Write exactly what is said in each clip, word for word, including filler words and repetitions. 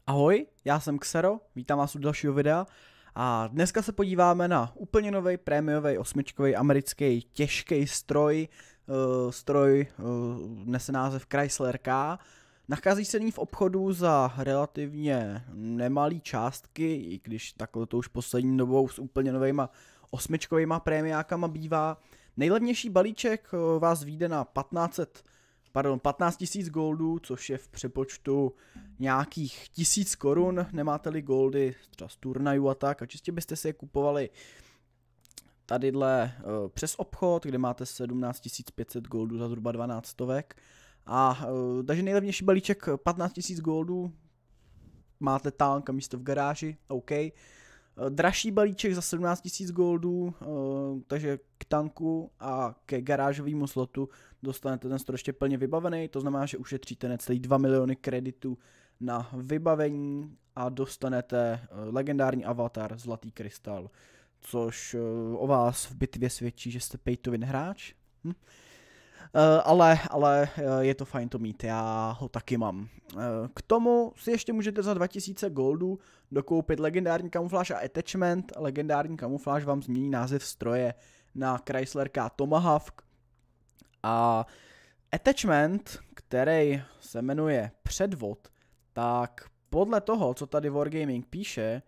Ahoj, já jsem Xero, vítám vás u dalšího videa a dneska se podíváme na úplně nový prémiový osmičkový americký těžký stroj, uh, stroj uh, nese název Chrysler K. Nachází se nyní v obchodu za relativně nemalý částky, i když takhle to už poslední dobou s úplně novejma osmičkovýma prémiákama bývá. Nejlevnější balíček uh, vás vyjde na patnáct set Pardon, patnáct tisíc goldů, což je v přepočtu nějakých tisíc korun, nemáte-li goldy třeba z turnajů a tak, a čistě byste si je kupovali tadyhle uh, přes obchod, kde máte sedmnáct tisíc pět set goldů za zhruba dvanáct stovek. A uh, takže nejlevnější balíček patnáct tisíc goldů, máte tank a místo v garáži, OK. Dražší balíček za sedmnáct tisíc goldů, takže k tanku a ke garážovému slotu dostanete ten stroj ještě plně vybavený, to znamená, že ušetříte necelý dva miliony kreditů na vybavení a dostanete legendární avatar Zlatý krystal, což o vás v bitvě svědčí, že jste pay to win hráč. Hm? Uh, ale, ale je to fajn to mít, já ho taky mám. Uh, k tomu si ještě můžete za dva tisíce goldů dokoupit legendární kamufláž a attachment. Legendární kamufláž vám změní název stroje na Chrysler K Tomahawk. A attachment, který se jmenuje Předvod, tak podle toho, co tady Wargaming píše,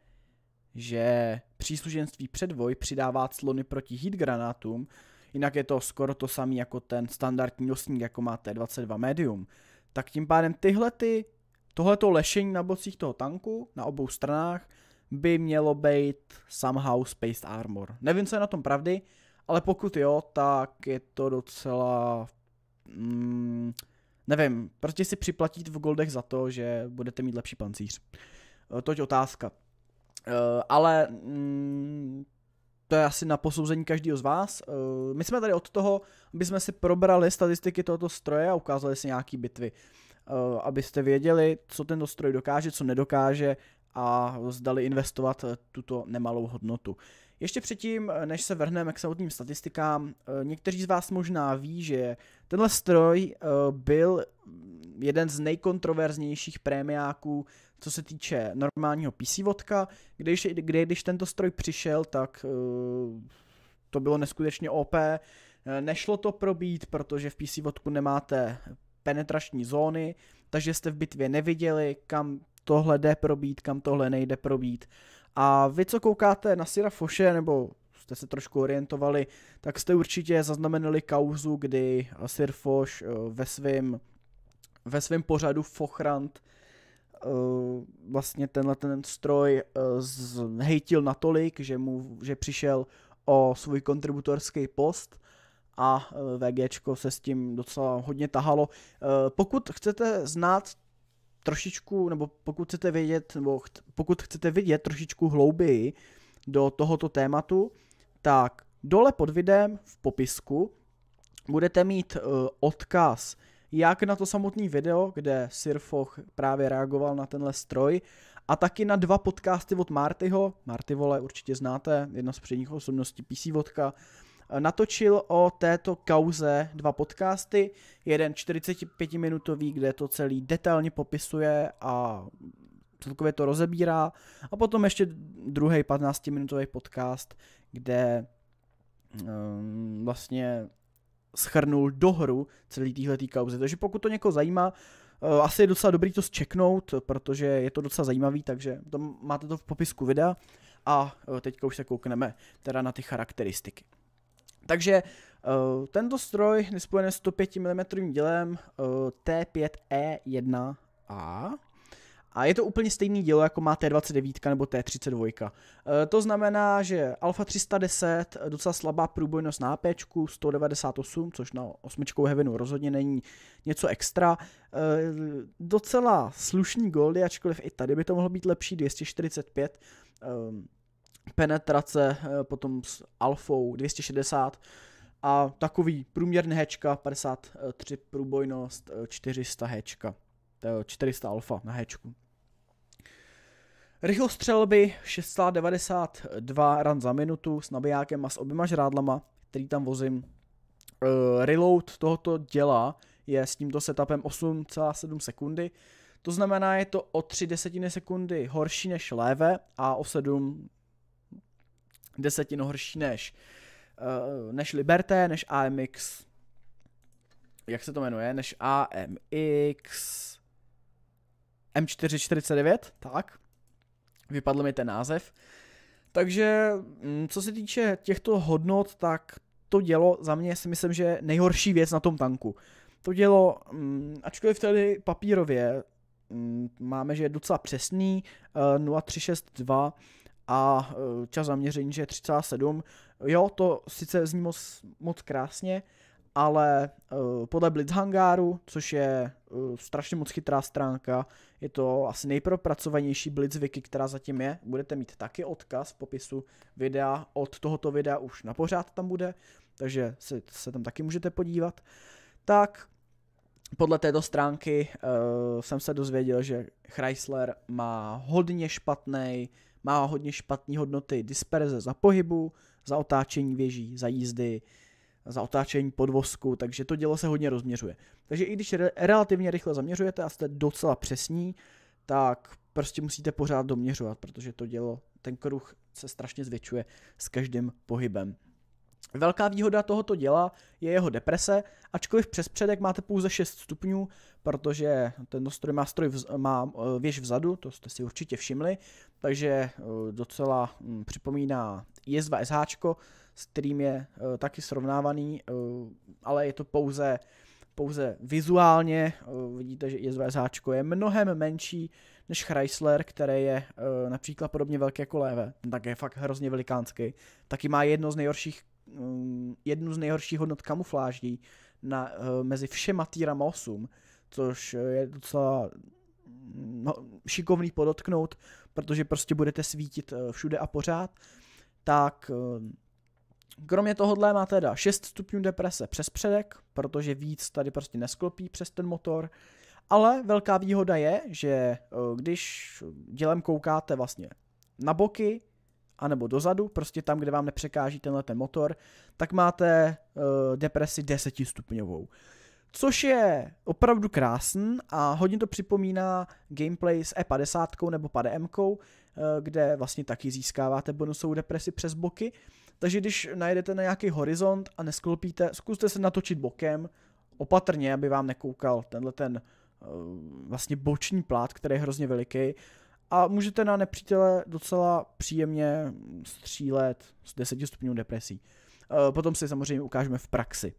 že příslušenství Předvoj přidává clony proti heat granátům, jinak je to skoro to samé jako ten standardní nosník, jako má T dvacet dva Medium. Tak tím pádem tyhle ty, tohleto lešení na bocích toho tanku, na obou stranách, by mělo být somehow Spaced Armor. Nevím, co je na tom pravdy, ale pokud jo, tak je to docela... Mm, nevím, prostě si připlatit v goldech za to, že budete mít lepší pancíř. Toť otázka. Uh, ale... Mm, to je asi na posouzení každého z vás. My jsme tady od toho, aby jsme si probrali statistiky tohoto stroje a ukázali si nějaký bitvy. Abyste věděli, co tento stroj dokáže, co nedokáže a zdali investovat tuto nemalou hodnotu. Ještě předtím, než se vrhneme k samotným statistikám, někteří z vás možná ví, že tenhle stroj byl jeden z nejkontroverznějších prémiáků, co se týče normálního P C vodka, když, kdy, když tento stroj přišel, tak uh, to bylo neskutečně O P. Nešlo to probít, protože v P C vodku nemáte penetrační zóny, takže jste v bitvě neviděli, kam tohle jde probít, kam tohle nejde probít. A vy, co koukáte na Sira Foshe, nebo jste se trošku orientovali, tak jste určitě zaznamenali kauzu, kdy Sir Fosh uh, ve svém ve svém pořadu Fochrant Uh, vlastně tenhle ten stroj uh, zhejtil natolik, že mu že přišel o svůj kontributorský post a uh, VGčko se s tím docela hodně tahalo. Uh, pokud chcete znát trošičku, nebo pokud chcete vědět, nebo cht, pokud chcete vidět trošičku hlouběji do tohoto tématu, tak dole pod videem v popisku budete mít uh, odkaz jak na to samotný video, kde Sir Foch právě reagoval na tenhle stroj, a taky na dva podcasty od Martyho, Marty vole určitě znáte, jedna z předních osobností P C vodka, natočil o této kauze dva podcasty, jeden čtyřicetipětiminutový, kde to celý detailně popisuje a celkově to rozebírá, a potom ještě druhý patnáctiminutový podcast, kde um, vlastně schrnul do hru celý týhletý kauzy. Takže pokud to někoho zajímá, uh, asi je docela dobrý to zčeknout, protože je to docela zajímavý, takže to, máte to v popisku videa a uh, teďka už se koukneme teda na ty charakteristiky. Takže uh, tento stroj je spojený s sto pět milimetrů dělem uh, T pět E jedna A. A je to úplně stejný dílo, jako má T dvacet devět nebo T třicet dva. E, to znamená, že Alfa tři sta deset, docela slabá průbojnost na APčku, sto devadesát osm, což na osmičkou Heavenu rozhodně není něco extra. E, docela slušný goldy, ačkoliv i tady by to mohlo být lepší, dvě stě čtyřicet pět. E, penetrace e, potom s Alfou dvě stě šedesát. A takový průměrný hečka, padesát tři průbojnost, čtyři sta hečka. čtyři sta alfa na hečku. Rychlost střelby šest celá devadesát dva ran za minutu s nabijákem a s oběma žrádlama, který tam vozím. Uh, reload tohoto děla je s tímto setupem osm celá sedm sekundy. To znamená, je to o tři desetiny sekundy horší než léve a o sedm desetin horší než, uh, než Liberté, než A M X, jak se to jmenuje, než A M X M čtyři čtyřicet devět, tak, vypadl mi ten název. Takže, co se týče těchto hodnot, tak to dělo za mě si myslím, že nejhorší věc na tom tanku. To dělo, ačkoliv tady papírově máme, že je docela přesný, nula tři šest dva a čas zaměření, že je tři celá sedm. Jo, to sice zní moc, moc krásně, ale uh, podle Blitzhangaru, což je uh, strašně moc chytrá stránka, je to asi nejpropracovanější Blitzwiki, která zatím je. Budete mít taky odkaz v popisu videa, od tohoto videa už na pořád tam bude, takže se, se tam taky můžete podívat. Tak podle této stránky uh, jsem se dozvěděl, že Chrysler má hodně špatný, má hodně špatné hodnoty disperze za pohybu, za otáčení věží, za jízdy, za otáčení podvozku, takže to dělo se hodně rozměřuje. Takže i když re- relativně rychle zaměřujete a jste docela přesní, tak prostě musíte pořád doměřovat, protože to dělo, ten kruh se strašně zvětšuje s každým pohybem. Velká výhoda tohoto děla je jeho deprese, ačkoliv přes předek máte pouze šest stupňů, protože ten stroj má, stroj vz, má věž vzadu, to jste si určitě všimli, takže docela hm, připomíná I S dva S H, s kterým je uh, taky srovnávaný, uh, ale je to pouze, pouze vizuálně. Uh, vidíte, že I S dva S H je mnohem menší než Chrysler, který je uh, například podobně velký jako Léve, tak je fakt hrozně velikánský. Taky má jedno z nejhorších, um, jednu z nejhorších hodnot kamufláží na, uh, mezi všema týrama osm, což je docela no, šikovný podotknout, protože prostě budete svítit uh, všude a pořád. Tak uh, kromě tohohle má teda šest stupňů deprese přes předek, protože víc tady prostě nesklopí přes ten motor, ale velká výhoda je, že když dělem koukáte vlastně na boky, anebo dozadu, prostě tam, kde vám nepřekáží tenhle ten motor, tak máte uh, depresi desetistupňovou. Což je opravdu krásný a hodně to připomíná gameplay s E padesát nebo P A D M, kde vlastně taky získáváte bonusovou depresi přes boky. Takže když najedete na nějaký horizont a nesklopíte, zkuste se natočit bokem, opatrně, aby vám nekoukal tenhle ten uh, vlastně boční plát, který je hrozně veliký. A můžete na nepřítele docela příjemně střílet s deseti stupňů depresí. Uh, potom si samozřejmě ukážeme v praxi.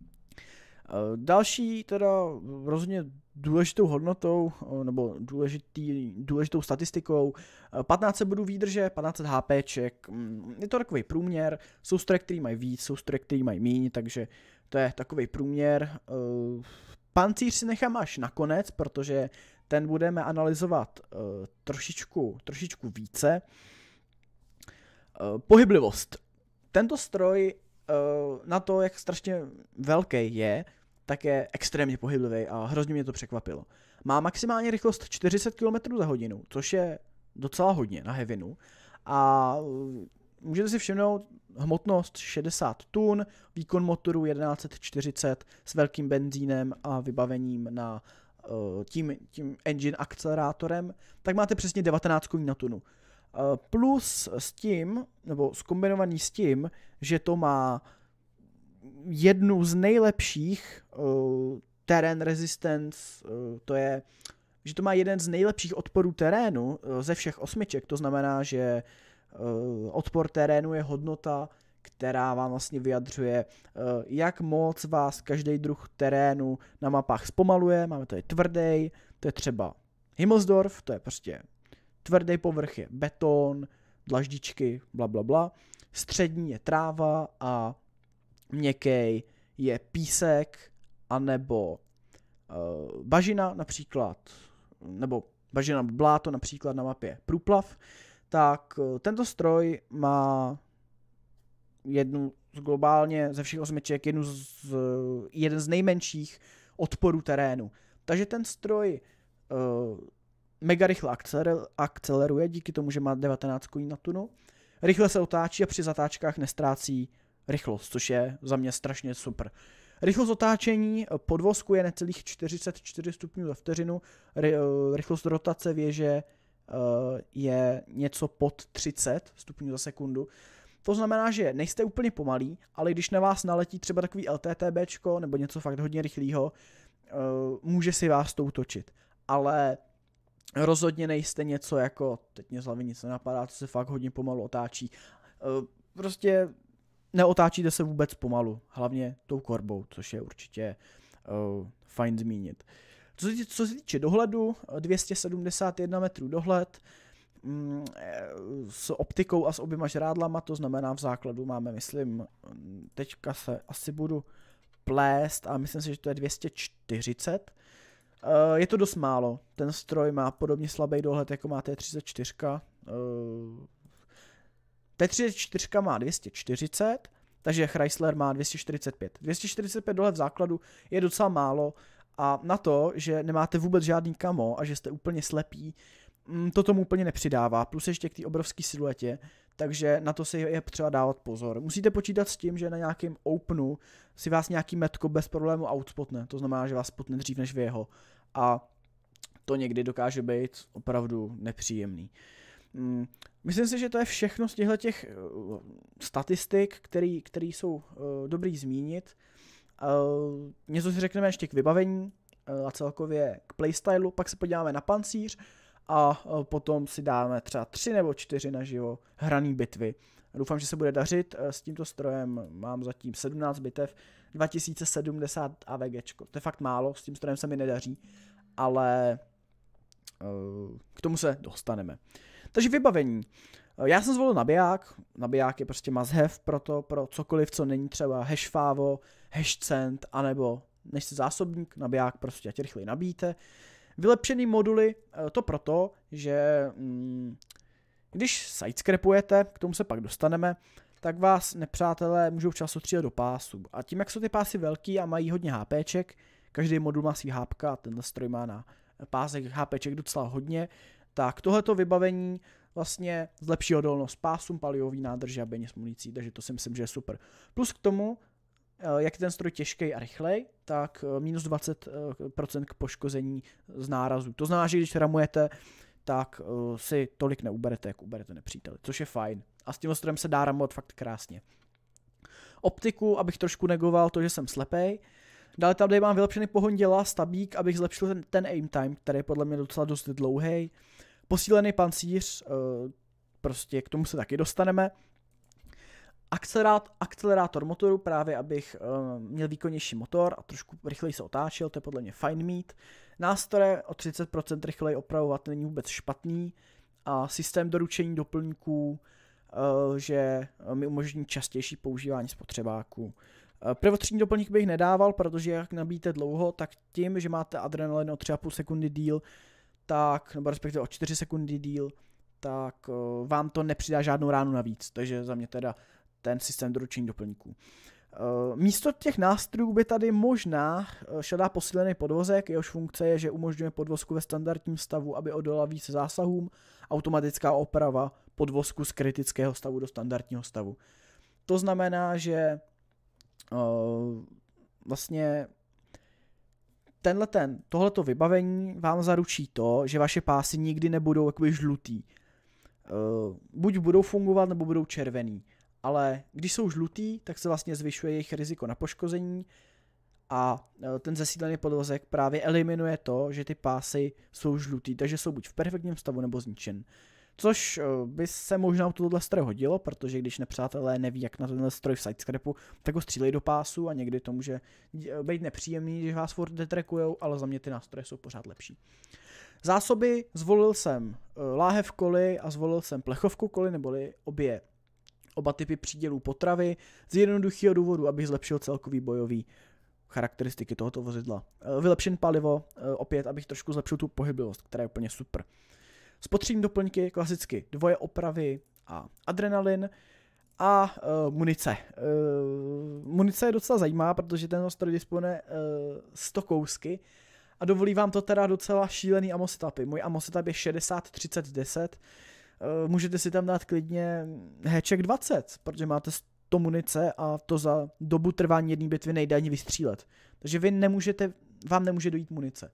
Uh, další teda rozhodně důležitou hodnotou, nebo důležitý, důležitou statistikou, patnáct set bodů výdrže, patnáct set HPček, je to takový průměr, jsou stroje, který mají víc, jsou stroje, který mají míň, takže to je takový průměr. Pancíř si nechám až nakonec, protože ten budeme analyzovat trošičku, trošičku více. Pohyblivost. Tento stroj na to, jak strašně velký je, tak je extrémně pohyblivý a hrozně mě to překvapilo. Má maximální rychlost čtyři sta kilometrů za hodinu, což je docela hodně na heavinu. A můžete si všimnout hmotnost šedesát tun, výkon motoru tisíc sto čtyřicet s velkým benzínem a vybavením na uh, tím, tím engine akcelerátorem, tak máte přesně devatenáct koní na tunu. Uh, plus s tím, nebo zkombinovaný s tím, že to má jednu z nejlepších uh, terén resistance, uh, to je, že to má jeden z nejlepších odporů terénu uh, ze všech osmiček, to znamená, že uh, odpor terénu je hodnota, která vám vlastně vyjadřuje, uh, jak moc vás každý druh terénu na mapách zpomaluje. Máme tady tvrdý, to je třeba Himmelsdorf, to je prostě tvrdý povrch, je beton, dlaždičky, bla bla bla. Střední je tráva a měkký je písek, anebo uh, bažina například, nebo bažina bláto například na mapě průplav, tak uh, tento stroj má jednu z globálně ze všech osmiček, jednu z, jeden z nejmenších odporů terénu. Takže ten stroj uh, mega rychle akceleruje, díky tomu, že má devatenáct koní na tunu. Rychle se otáčí a při zatáčkách nestrácí rychlost, což je za mě strašně super. Rychlost otáčení podvozku je necelých čtyřicet čtyři stupňů za vteřinu, Ry, rychlost rotace věže je něco pod třicet stupňů za sekundu. To znamená, že nejste úplně pomalí, ale když na vás naletí třeba takový LTTBčko nebo něco fakt hodně rychlého, může si vás to utočit. Ale rozhodně nejste něco jako, teď mě z hlavy nic nenapadá, to se fakt hodně pomalu otáčí. Prostě neotáčíte se vůbec pomalu, hlavně tou korbou, což je určitě uh, fajn zmínit. Co se, co se týče dohledu, dvě stě sedmdesát jedna metrů dohled, mm, s optikou a s oběma žrádlama, to znamená v základu máme, myslím, teďka se asi budu plést, a myslím si, že to je dvě stě čtyřicet. Uh, je to dost málo, ten stroj má podobně slabý dohled, jako má T třicet čtyři. Uh, T třicet čtyři má dvě stě čtyřicet, takže Chrysler má dvě stě čtyřicet pět. dvě stě čtyřicet pět dohled v základu je docela málo a na to, že nemáte vůbec žádný kamo a že jste úplně slepí, to tomu úplně nepřidává, plus ještě k té obrovské siluetě, takže na to si je potřeba dávat pozor. Musíte počítat s tím, že na nějakém openu si vás nějaký metko bez problému outspotne, to znamená, že vás spotne dřív než vy jeho, a to někdy dokáže být opravdu nepříjemný. Myslím si, že to je všechno z těchto těch uh, statistik, který, který jsou uh, dobrý zmínit. Uh, něco si řekneme ještě k vybavení uh, a celkově k playstylu, pak se podíváme na pancíř a uh, potom si dáme třeba tři nebo čtyři naživo hraný bitvy. Doufám, že se bude dařit. Uh, s tímto strojem mám zatím sedmnáct bitev, dva tisíce sedmdesát AVGčko. To je fakt málo, s tím strojem se mi nedaří, ale uh, k tomu se dostaneme. Takže vybavení. Já jsem zvolil nabiják. Nabiják je prostě must have pro to, pro cokoliv, co není třeba hashfavo, hashcent, anebo než se zásobník, nabiják prostě ať rychleji nabíjíte. Vylepšený moduly, to proto, že mm, když sidescrapujete, k tomu se pak dostaneme, tak vás nepřátelé můžou včas odstřílet do pásu. A tím, jak jsou ty pásy velký a mají hodně HPček, každý modul má svý hápka a tenhle stroj má na pásek HPček docela hodně, tak tohleto vybavení vlastně zlepší odolnost pásům, palivový nádrže a beně s municí, takže to si myslím, že je super. Plus k tomu, jak je ten stroj těžký a rychlej, tak minus dvacet procent k poškození z nárazu. To znamená, že když ramujete, tak si tolik neuberete, jak uberete nepříteli, což je fajn. A s tím strojem se dá ramovat fakt krásně. Optiku, abych trošku negoval to, že jsem slepej. Dále tady mám vylepšený pohon děla, stabík, abych zlepšil ten, ten aim time, který je podle mě docela dost dlouhý. Posílený pancíř, prostě k tomu se taky dostaneme. Akcelerát, akcelerátor motoru, právě abych měl výkonnější motor a trošku rychleji se otáčel, to je podle mě fajn mít. Nástroje o třicet procent rychleji opravovat není vůbec špatný. A systém doručení doplňků, že mi umožní častější používání spotřebáků. Prvotřídní doplňk bych nedával, protože jak nabíjíte dlouho, tak tím, že máte adrenalin o tři a půl sekundy díl, tak, nebo respektive o čtyři sekundy díl, tak uh, vám to nepřidá žádnou ránu navíc, takže za mě teda ten systém doručení doplňků. Uh, místo těch nástrojů by tady možná uh, šel dát posílený podvozek, jehož funkce je, že umožňuje podvozku ve standardním stavu, aby odolala více zásahům, automatická oprava podvozku z kritického stavu do standardního stavu. To znamená, že uh, vlastně tenhle ten, tohleto vybavení vám zaručí to, že vaše pásy nikdy nebudou jakoby žlutý. Uh, buď budou fungovat, nebo budou červený. Ale když jsou žlutý, tak se vlastně zvyšuje jejich riziko na poškození a uh, ten zesílený podvozek právě eliminuje to, že ty pásy jsou žlutý, takže jsou buď v perfektním stavu, nebo zničen. Což by se možná u tohohle stroje hodilo, protože když nepřátelé neví, jak na tenhle stroj v sidescrapu, tak ho střílejí do pásu a někdy to může být nepříjemný, když vás furt detrekujou, ale za mě ty nástroje jsou pořád lepší. Zásoby, zvolil jsem láhev koly a zvolil jsem plechovku koly, neboli obě, oba typy přídělů potravy, z jednoduchého důvodu, abych zlepšil celkový bojový charakteristiky tohoto vozidla. Vylepšen palivo, opět, abych trošku zlepšil tu pohyblivost, která je úplně super. Spotřební doplňky, klasicky dvoje opravy a adrenalin a uh, munice. Uh, munice je docela zajímavá, protože ten stroj disponuje uh, sto kousky a dovolí vám to teda docela šílený ammo setupy. Můj ammo setup je šedesát třicet deset. Uh, můžete si tam dát klidně hatchek dvacet, protože máte to munice a to za dobu trvání jedné bitvy nejde ani vystřílet. Takže vy nemůžete, vám nemůže dojít munice.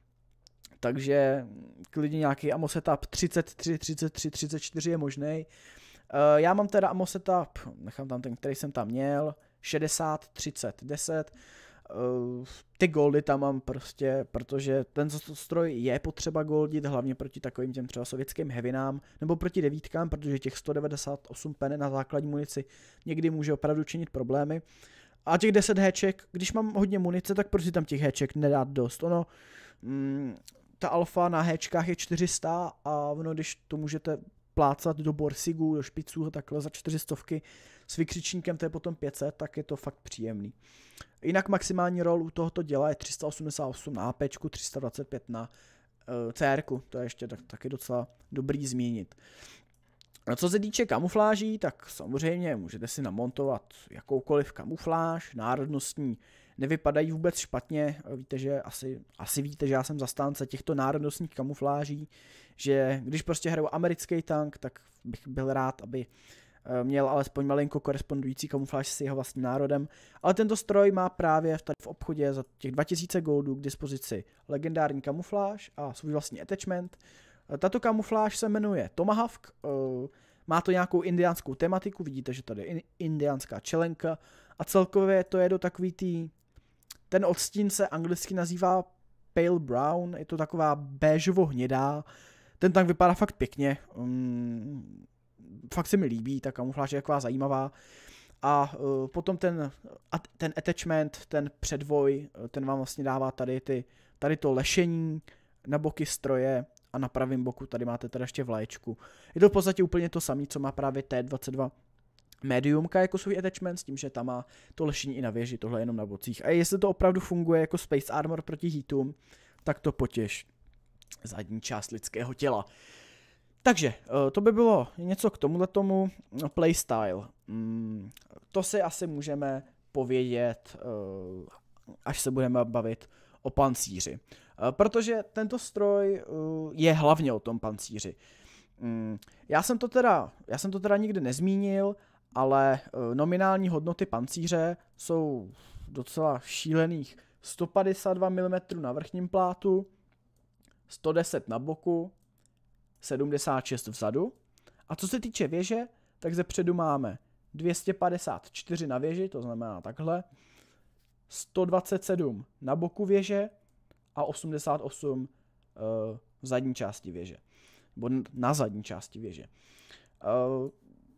Takže klidně nějaký ammo setup třicet tři, třicet tři, třicet čtyři je možný. Uh, já mám teda ammo setup, nechám tam ten, který jsem tam měl, šedesát, třicet, deset. Uh, ty goldy tam mám prostě, protože ten stroj je potřeba goldit, hlavně proti takovým těm třeba sovětským heavinám, nebo proti devítkám, protože těch sto devadesát osm pen na základní munici někdy může opravdu činit problémy. A těch deset héček, když mám hodně munice, tak prostě tam těch héček nedát dost. Ono, mm, ta alfa na héčkách je čtyři sta a ono, když to můžete plácat do borsigů, do špiců, takhle za čtyři stovky s vykřičníkem, to je potom pět set, tak je to fakt příjemný. Jinak maximální roll u tohoto děla je tři sta osmdesát osm na APčku, tři sta dvacet pět na uh, CRku, to je ještě tak, taky docela dobrý zmínit. A co se týče kamufláží, tak samozřejmě můžete si namontovat jakoukoliv kamufláž, národnostní nevypadají vůbec špatně, víte, že asi, asi víte, že já jsem zastánce těchto národnostních kamufláží, že když prostě hraju americký tank, tak bych byl rád, aby měl alespoň malinko korespondující kamufláž s jeho vlastním národem, ale tento stroj má právě tady v obchodě za těch dva tisíce goldů k dispozici legendární kamufláž a svůj vlastní attachment. Tato kamufláž se jmenuje Tomahawk, má to nějakou indiánskou tematiku, vidíte, že tady je indiánská čelenka a celkově to je do takový tý, ten odstín se anglicky nazývá pale brown, je to taková béžovo hnědá, ten tank vypadá fakt pěkně, um, fakt se mi líbí, ta kamufláž je taková zajímavá a uh, potom ten, ten attachment, ten předvoj, ten vám vlastně dává tady, ty, tady to lešení na boky stroje a na pravém boku tady máte teda ještě vlaječku. Je to v podstatě úplně to samé, co má právě T dvacet dva Mediumka jako svůj attachment, s tím, že tam má to lešení i na věži, tohle jenom na bocích. A jestli to opravdu funguje jako Space Armor proti heatům, tak to potěš zadní část lidského těla. Takže, to by bylo něco k tomuhletomu playstyle. To si asi můžeme povědět, až se budeme bavit o pancíři. Protože tento stroj je hlavně o tom pancíři. Já jsem to teda, já jsem to teda nikdy nezmínil, ale nominální hodnoty pancíře jsou docela šílených. sto padesát dva milimetrů na vrchním plátu, sto deset na boku, sedmdesát šest vzadu. A co se týče věže, tak zepředu máme dvě stě padesát čtyři na věži, to znamená takhle, sto dvacet sedm na boku věže a osmdesát osm uh, v zadní části věže. Nebo na zadní části věže. Uh,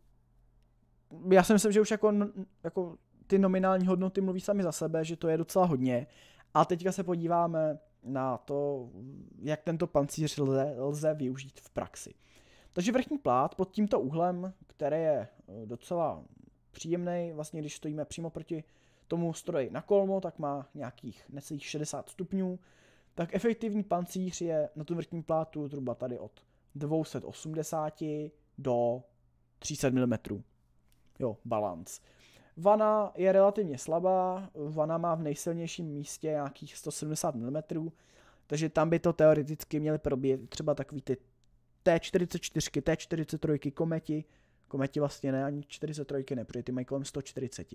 já si myslím, že už jako, jako ty nominální hodnoty mluví sami za sebe, že to je docela hodně. A teďka se podíváme na to, jak tento pancíř lze, lze využít v praxi. Takže vrchní plát pod tímto úhlem, který je docela příjemný, vlastně když stojíme přímo proti tomu stroji na kolmo, tak má nějakých necelých šedesát stupňů, tak efektivní pancíř je na tu vrchní plátu zhruba tady od dvě stě osmdesát do tři sta milimetrů. Jo, balans. Vana je relativně slabá, vana má v nejsilnějším místě nějakých sto sedmdesát milimetrů, takže tam by to teoreticky měly probíjet třeba takový ty T čtyřicet čtyři, T čtyřicet tři, kometi, kometi vlastně ne, ani čtyřicet tři ne, protože ty mají kolem sto čtyřicet.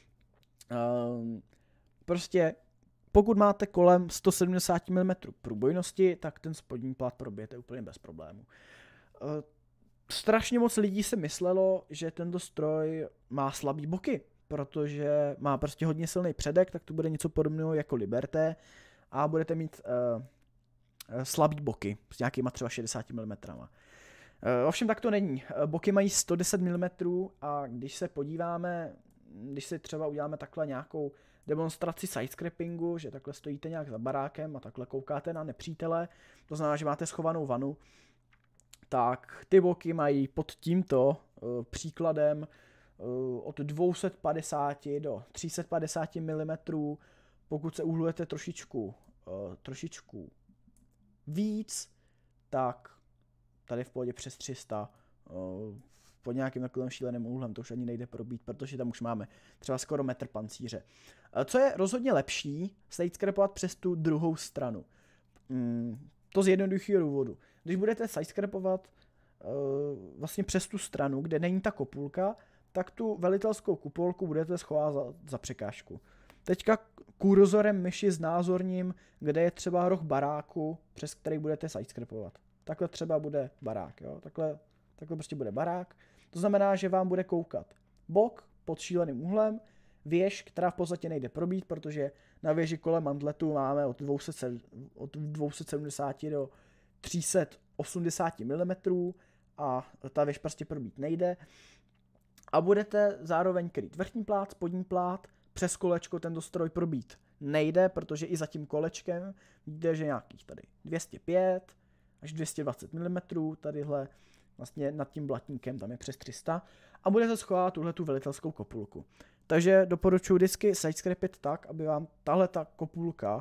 Um, prostě pokud máte kolem sto sedmdesát milimetrů průbojnosti, tak ten spodní plát probijete úplně bez problému. Uh, strašně moc lidí si myslelo, že tento stroj má slabý boky, protože má prostě hodně silný předek, tak to bude něco podobného jako Liberté a budete mít uh, slabý boky s nějakýma třeba šedesát milimetrů. Uh, ovšem tak to není. Boky mají sto deset milimetrů a když se podíváme, když si třeba uděláme takhle nějakou demonstraci sidescrapingu, že takhle stojíte nějak za barákem a takhle koukáte na nepřítele, to znamená, že máte schovanou vanu, tak ty boky mají pod tímto uh, příkladem uh, od dvě stě padesát do tři sta padesát milimetrů, pokud se uhlujete trošičku, uh, trošičku víc, tak tady v pohodě přes tři sta, uh, pod nějakým takovým šíleným úhlem, to už ani nejde probít, protože tam už máme třeba skoro metr pancíře. Uh, co je rozhodně lepší, sidescrapovat přes tu druhou stranu. Mm, to z jednoduchého důvodu. Když budete sidescrapovat uh, vlastně přes tu stranu, kde není ta kopulka, tak tu velitelskou kupolku budete schovat za, za překážku. Teďka kurzorem myši znázorním, kde je třeba roh baráku, přes který budete sidescrapovat. Takhle třeba bude barák, jo? Takhle, takhle prostě bude barák. To znamená, že vám bude koukat bok pod šíleným úhlem, věž, která v podstatě nejde probít, protože na věži kolem mantletu máme od dvě stě sedmdesát do tři sta osmdesát milimetrů a ta věž prostě probít nejde. A budete zároveň krýt vrchní plát, spodní plát, přes kolečko tento stroj probít nejde, protože i za tím kolečkem vidíte, že nějakých tady dvě stě pět až dvě stě dvacet milimetrů, tadyhle vlastně nad tím blatníkem tam je přes tři sta a budete schovávat tuhle tu velitelskou kopulku. Takže doporučuji vždycky sidescrapit tak, aby vám tahle ta kopulka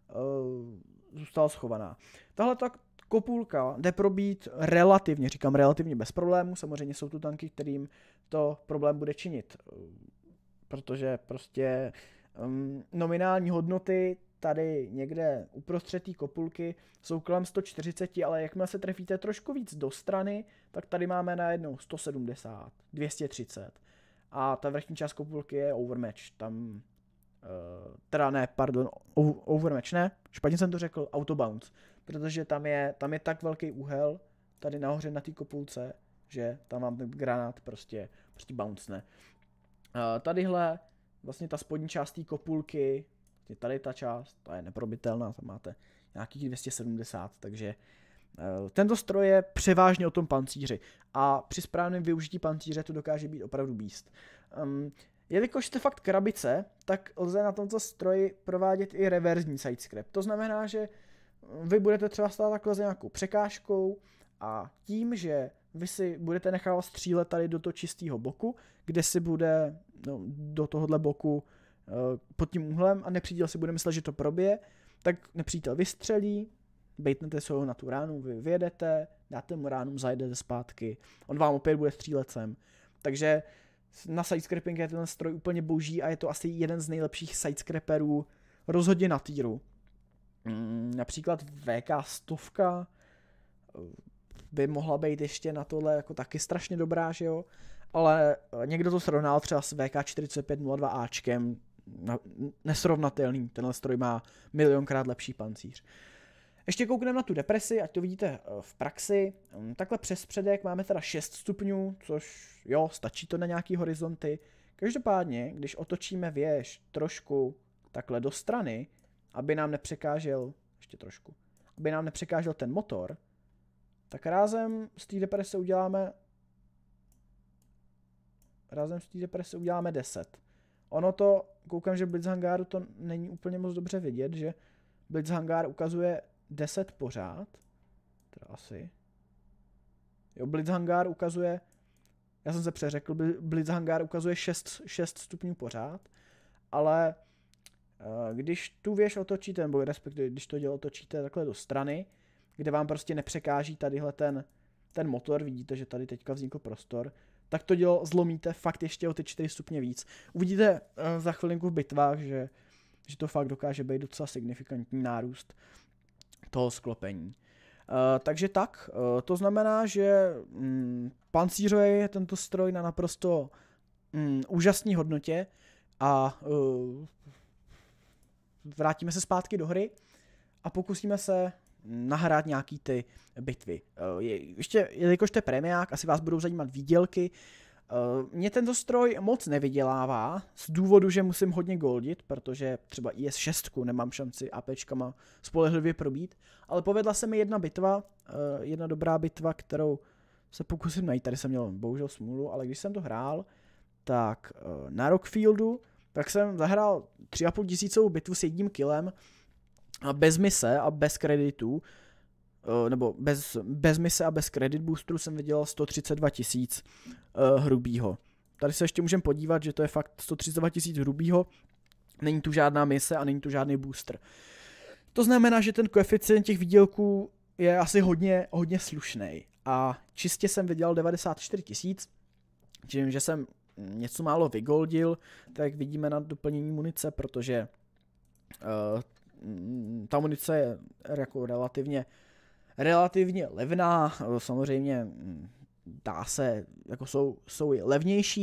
uh, zůstala schovaná. Tahle ta kopulka jde probít relativně, říkám relativně bez problémů, samozřejmě jsou tu tanky, kterým to problém bude činit, protože prostě um, nominální hodnoty tady někde uprostřed té kopulky jsou kolem sto čtyřicet, ale jakmile se trefíte trošku víc do strany, tak tady máme najednou sto sedmdesát, dvě stě třicet a ta vrchní část kopulky je overmatch, tam, uh, teda ne, pardon, overmatch ne, špatně jsem to řekl, autobounce, protože tam je, tam je tak velký úhel, tady nahoře na té kopulce, že tam vám ten granát prostě, prostě bouncne. Uh, tadyhle vlastně ta spodní část té kopulky, tady ta část, ta je neprobitelná, tam máte nějakých dvě stě sedmdesát, takže uh, tento stroj je převážně o tom pancíři a při správném využití pancíře to dokáže být opravdu beast. Um, jelikož jste fakt krabice, tak lze na tomto stroji provádět i reverzní sidescrap. To znamená, že vy budete třeba stát takhle za nějakou překážkou a tím, že vy si budete nechávat střílet tady do toho čistého boku, kde si bude no, do tohohle boku uh, pod tím úhlem a nepřítel si bude myslet, že to probije, tak nepřítel vystřelí, bejtnete se ho na tu ránu, vy vyjedete, dáte mu ránu, zajedete zpátky, on vám opět bude střílet sem. Takže na sidescraping je ten stroj úplně boží a je to asi jeden z nejlepších sidescraperů rozhodně na týru. Mm, například V K sto by mohla být ještě na tohle jako taky strašně dobrá, že jo? Ale někdo to srovnal třeba s V K čtyřicet pět nula dva Ačkem, nesrovnatelný, tenhle stroj má milionkrát lepší pancíř. Ještě koukneme na tu depresi, ať to vidíte v praxi. Takhle přes předek máme teda šest stupňů, což jo, stačí to na nějaký horizonty. Každopádně, když otočíme věž trošku takhle do strany, aby nám nepřekážel, ještě trošku, aby nám nepřekážel ten motor, tak rázem z té deprese uděláme rázem z té deprese uděláme deset. Ono to, koukám, že v Blitzhangaru to není úplně moc dobře vidět, že Blitzhangar ukazuje deset pořád, teda asi. Jo, Blitzhangar ukazuje, já jsem se přeřekl, Blitzhangar ukazuje šest, šest stupňů pořád, ale když tu věž otočíte, nebo respektive když to dělo otočíte takhle do strany, kde vám prostě nepřekáží tadyhle ten, ten motor, vidíte, že tady teďka vznikl prostor, tak to dělo zlomíte fakt ještě o ty čtyři stupně víc. Uvidíte uh, za chvilinku v bitvách, že, že to fakt dokáže být docela signifikantní nárůst toho sklopení. Uh, takže tak, uh, to znamená, že um, pancířuje je tento stroj na naprosto um, úžasné hodnotě a uh, vrátíme se zpátky do hry a pokusíme se nahrát nějaký ty bitvy. Je, ještě, jelikož to je premiák, asi vás budou zajímat výdělky. Mě tento stroj moc nevydělává z důvodu, že musím hodně goldit, protože třeba I S šest nemám šanci APčkama spolehlivě probít, ale povedla se mi jedna bitva, jedna dobrá bitva, kterou se pokusím najít. Tady jsem měl bohužel smůlu, ale když jsem to hrál, tak na Rockfieldu, tak jsem zahrál tři a půl tisícovou bitvu s jedním killem a bez mise a bez kreditů, nebo bez, bez mise a bez credit boosteru jsem vydělal sto třicet dva tisíc uh, hrubýho. Tady se ještě můžeme podívat, že to je fakt sto třicet dva tisíc hrubýho, není tu žádná mise a není tu žádný booster. To znamená, že ten koeficient těch výdělků je asi hodně, hodně slušný. A čistě jsem vydělal devadesát čtyři tisíc, tím, že jsem něco málo vygoldil, tak vidíme na doplnění munice, protože uh, ta munice je jako relativně, relativně levná, samozřejmě dá se, jako jsou, jsou i levnější,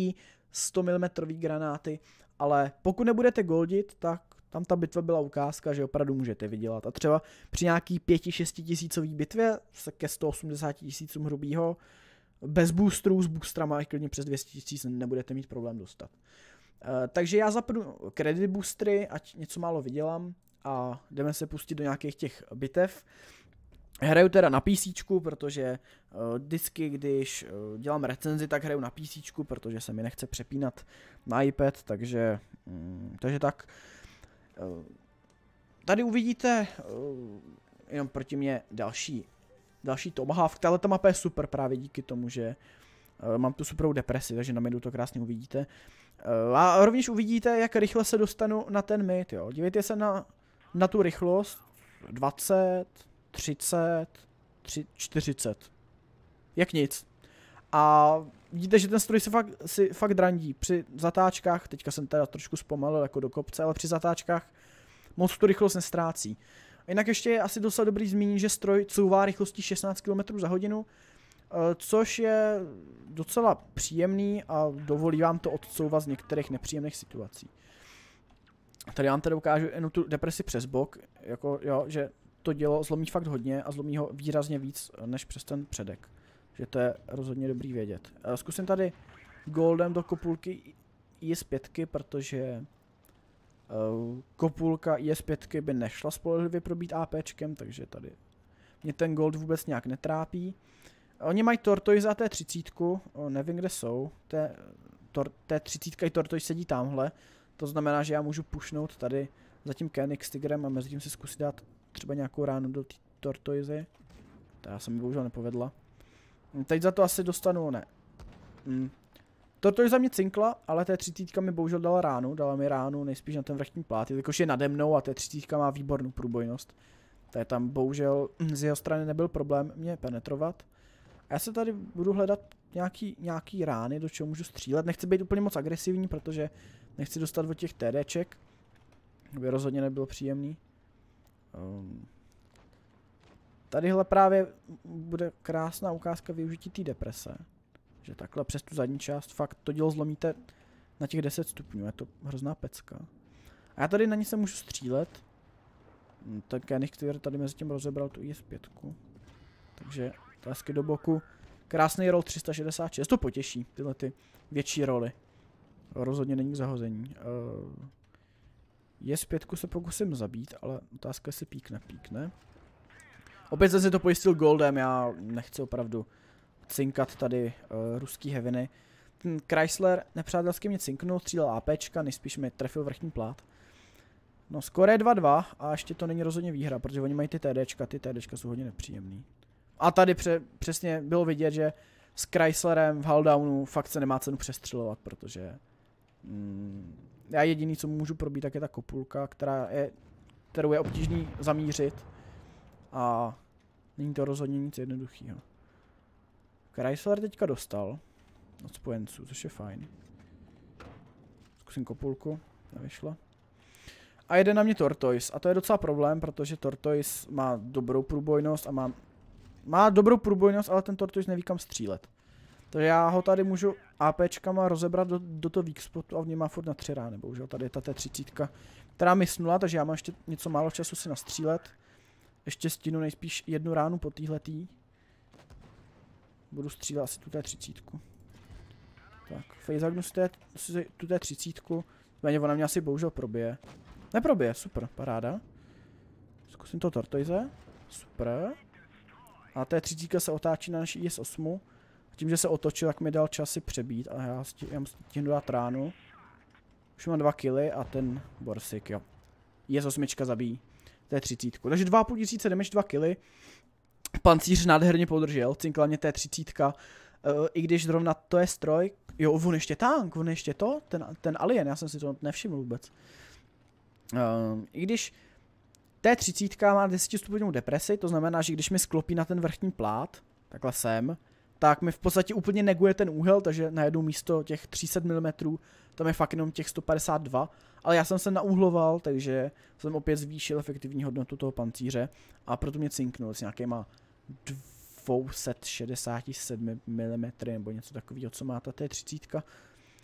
sto milimetrů granáty, ale pokud nebudete goldit, tak tam ta bitva byla ukázka, že opravdu můžete vydělat. A třeba při nějaký pěti šesti tisícový bitvě se ke sto osmdesáti tisícům hrubýho bez boostrů, s boostrama i klidně přes dvě stě tisíc nebudete mít problém dostat. Uh, takže já zapnu credit boostry, ať něco málo vydělám a jdeme se pustit do nějakých těch bitev. Hraju teda na PCčku, protože uh, vždycky, když uh, dělám recenzi, tak hraju na PCčku, protože se mi nechce přepínat na iPad, takže, um, takže tak. Uh, tady uvidíte uh, jenom proti mě další, další Tomahawk. Tahle mapa je super právě díky tomu, že uh, mám tu superou depresi, takže na midu to krásně uvidíte. Uh, a rovněž uvidíte, jak rychle se dostanu na ten mid, jo. Dívejte se na, na tu rychlost, dvacet, třicet, čtyřicet. Jak nic. A vidíte, že ten stroj si fakt, si fakt drandí. Při zatáčkách, teďka jsem teda trošku zpomalil jako do kopce, ale při zatáčkách moc tu rychlost nestrácí. Jinak ještě je asi docela dobrý zmínit, že stroj couvá rychlostí šestnáct kilometrů za hodinu, což je docela příjemný a dovolí vám to odcouvat z některých nepříjemných situací. Tady vám teda ukážu jenom tu depresi přes bok, jako jo, že to dělo zlomí fakt hodně a zlomí ho výrazně víc než přes ten předek. Že to je rozhodně dobrý vědět. Zkusím tady goldem do kopulky I S pět, protože uh, kopulka I S pět by nešla spolehlivě probít APčkem, takže tady mě ten gold vůbec nějak netrápí. Oni mají Tortoise a T třicet, nevím kde jsou, T třicet i Tortoise sedí tamhle, to znamená, že já můžu pushnout tady za tím Kenix Tigrem a mezi tím si zkusit dát třeba nějakou ránu do té Tortoise. Ta se mi bohužel nepovedla. Teď za to asi dostanu, ne. Hmm. Tortoise za mě cinkla, ale T třicet mi bohužel dala ránu, dala mi ránu nejspíš na ten vrchní plát, jakož je nade mnou a T třicet má výbornou průbojnost. Takže tam bohužel z jeho strany nebyl problém mě penetrovat. A já se tady budu hledat nějaký, nějaký rány, do čeho můžu střílet. Nechci být úplně moc agresivní, protože nechci dostat od těch TDček. By rozhodně nebylo příjemný. Um. Tadyhle právě bude krásná ukázka využití té deprese. Že takhle přes tu zadní část fakt to dělo zlomíte na těch deset stupňů. Je to hrozná pecka. A já tady na ní se můžu střílet. Ten Kenix Tiger tady mezi tím rozebral tu I S pět. Takže hezky do boku. Krásný roll tři sta šedesát šest. To potěší, tyhle ty větší roly. Rozhodně není k zahození. Uh, I S pět se pokusím zabít, ale otázka se píkne, píkne. Opět jsem si to pojistil goldem, já nechci opravdu cinkat tady uh, ruský heaviny. Ten Chrysler nepřátelsky mě cinknul, střílel APčka, nejspíš mi trefil vrchní plát. No skoro je dva dva a ještě to není rozhodně výhra, protože oni mají ty TDčka, ty TDčka jsou hodně nepříjemný. A tady pře přesně bylo vidět, že s Chryslerem v Huldownu fakt se nemá cenu přestřelovat, protože mm, já jediný, co můžu probít, tak je ta kopulka, která je, kterou je obtížný zamířit. A není to rozhodně nic jednoduchého. Chrysler teďka dostal od spojenců, což je fajn. Zkusím kopulku, nevyšlo. A jede na mě Tortoise, a to je docela problém, protože Tortoise má dobrou průbojnost a má, má dobrou průbojnost, ale ten Tortoise neví kam střílet. Takže já ho tady můžu APčkama rozebrat do, do toho weak spotu a v něm má furt na tři rány, bohužel tady je ta T třicet, která misnula, takže já mám ještě něco málo času si nastřílet. Ještě stihnu nejspíš jednu ránu po téhletý. Budu střílet asi tu T třicet. Tak, facehugnu si tu T třicet. Méně ona mě asi bohužel probije. Neprobije, super, paráda. Zkusím to Tortoise. Super. A T třicet se otáčí na naší I S osm. Tím, že se otočil, tak mi dal čas si přebít a já stihnu dát ránu. Už mám dva killy a ten Borsig, jo. I S osm zabíjí. T třicet. Takže dva a půl tisíce damage, dva killy. Pancíř nádherně podržel, cinkla mě T třicet. Uh, I když zrovna to je stroj. Jo, on ještě tank, on ještě to, ten, ten alien, já jsem si to nevšiml vůbec. Uh, I když T třicet má desetistupňovou depresi, to znamená, že když mi sklopí na ten vrchní plát, takhle sem, tak mi v podstatě úplně neguje ten úhel, takže najednou místo těch tři sta milimetrů, tam je fakt jenom těch sto padesát dva, ale já jsem se naúhloval, takže jsem opět zvýšil efektivní hodnotu toho pancíře a proto mě cinknul s nějakýma dvě stě šedesát sedm milimetrů nebo něco takového, co má ta T třicet.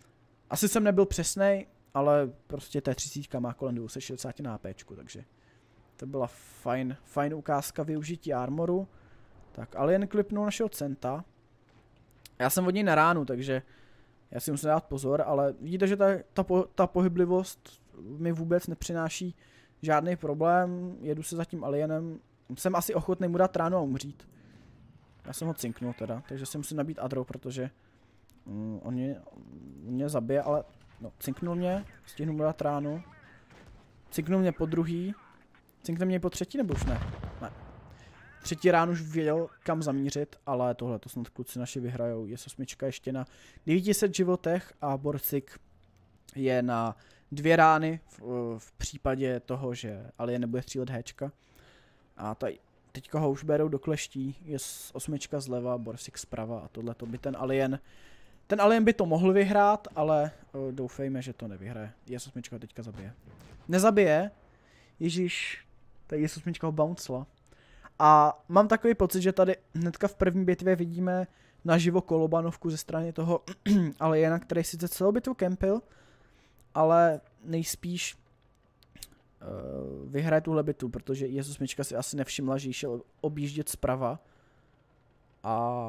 Asi jsem nebyl přesnej, ale prostě T třicet má kolem dvě stě šedesát na APčku, takže to byla fajn, fajn ukázka využití armoru. Tak, Alien klipnul našeho centa. Já jsem od něj na ránu, takže já si musím dát pozor, ale vidíte, že ta, ta, po, ta pohyblivost mi vůbec nepřináší žádný problém. Jedu se za tím alienem. Jsem asi ochotný mu dát ránu a umřít. Já jsem ho cinknul teda, takže si musím nabít adro, protože mm, on mě, mě zabije, ale no, cinknul mě, stihnu mu dát ránu. Cinknul mě po druhý. Cinkne mě po třetí nebo už ne? Ne. Třetí ránu už věděl, kam zamířit, ale tohle to snad kluci naši vyhrajou. Je osm ještě na devět set životech a Borsig je na dvě rány v, v případě toho, že Alien nebude střílet héčka. A tady, teďka ho už berou do kleští, je osmička zleva, Borsig zprava a tohle to by ten Alien, ten Alien by to mohl vyhrát, ale uh, doufejme, že to nevyhraje. Je osmička teďka zabije. Nezabije, ježíš, tady je osmička ho bouncela. A mám takový pocit, že tady hnedka v první bitvě vidíme naživo kolobanovku ze strany toho Aliena, který sice celou bitvu kempil, ale nejspíš uh, vyhraje tuhle bitvu, protože I S osm si asi nevšimla, že jí šel objíždět zprava. A...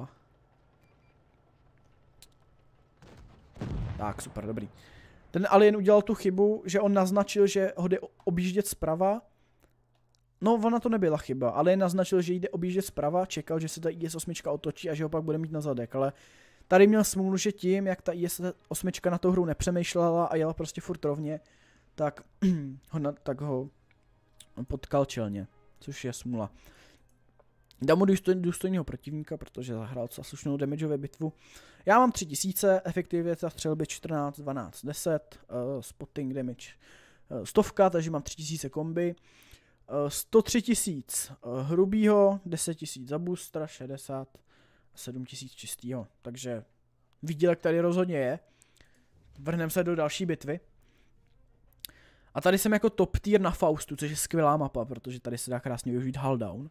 Tak, super, dobrý. Ten Alien udělal tu chybu, že on naznačil, že ho jde objíždět zprava. No, ona to nebyla chyba, ale jen naznačil, že jde objíždět zprava, čekal, že se ta I S osm otočí a že ho pak bude mít na zadek, ale tady měl smůlu, že tím, jak ta I S osm na tou hru nepřemýšlela a jela prostě furt rovně, tak ho, na, tak ho potkal čelně, což je smůla. Dám mu důstojného protivníka, protože zahrál co slušnou damageové bitvu. Já mám tři tisíce, efektivita střelby čtrnáct, dvanáct, deset, uh, spotting damage uh, stovka, takže mám tři tisíce komby. sto tři tisíc hrubýho, deset tisíc za boostera, šedesát, sedm tisíc čistýho. Takže výdělek tady rozhodně je. Vrhneme se do další bitvy. A tady jsem jako top tier na Faustu, což je skvělá mapa, protože tady se dá krásně využít hull down.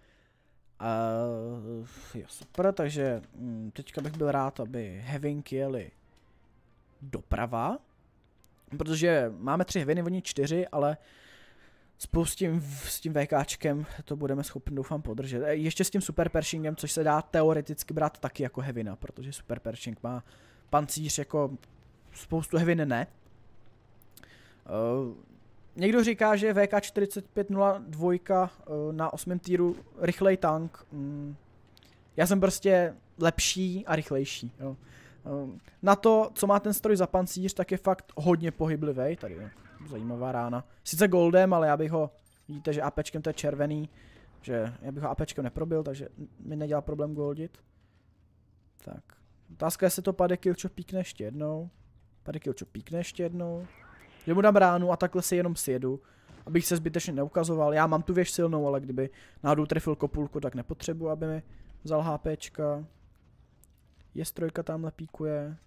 Uh, jo, super, takže hm, teďka bych byl rád, aby heavinky jeli doprava. Protože máme tři heaviny, oni čtyři, ale spolu s tím, s tím VKčkem to budeme schopni, doufám, podržet. Ještě s tím Super Pershingem, což se dá teoreticky brát taky jako heavina, protože Super Pershing má pancíř jako spoustu heavin ne. Uh, někdo říká, že V K čtyřicet pět nula dva uh, na osmém týru rychlej tank. Mm, já jsem prostě lepší a rychlejší. Jo. Uh, na to, co má ten stroj za pancíř, tak je fakt hodně pohyblivý. Tady jo. Zajímavá rána. Sice goldem, ale já bych ho, vidíte, že APčkem to je červený, že já bych ho APčkem neprobil, takže mi nedělá problém goldit. Tak. Otázka je, jestli to Padekilčo píkne ještě jednou. Padekilčo píkne ještě jednou. Že mu dám ránu a takhle si jenom sjedu, abych se zbytečně neukazoval. Já mám tu věž silnou, ale kdyby náhodou trefil kopulku, tak nepotřebuji, aby mi vzal HPčka. Je strojka tamhle píkuje.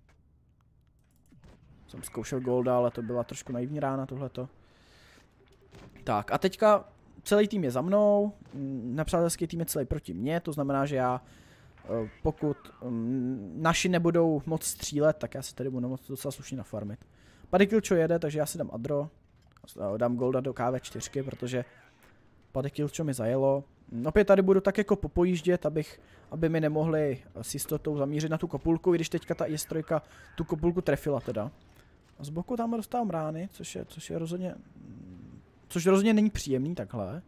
Jsem zkoušel golda, ale to byla trošku naivní rána tohleto. Tak a teďka celý tým je za mnou, nepřátelský tým je celý proti mně, to znamená, že já pokud naši nebudou moc střílet, tak já si tady budu moc docela slušně nafarmit. Padekilčo jede, takže já si dám adro, dám golda do K V čtyři, protože Padekilčo mi zajelo. Opět tady budu tak jako popojíždět, abych, aby mi nemohli s jistotou zamířit na tu kopulku, i když teďka ta I S tři tu kopulku trefila teda. A z boku tam dostávám rány, což je, což je rozhodně, což rozhodně není příjemný takhle.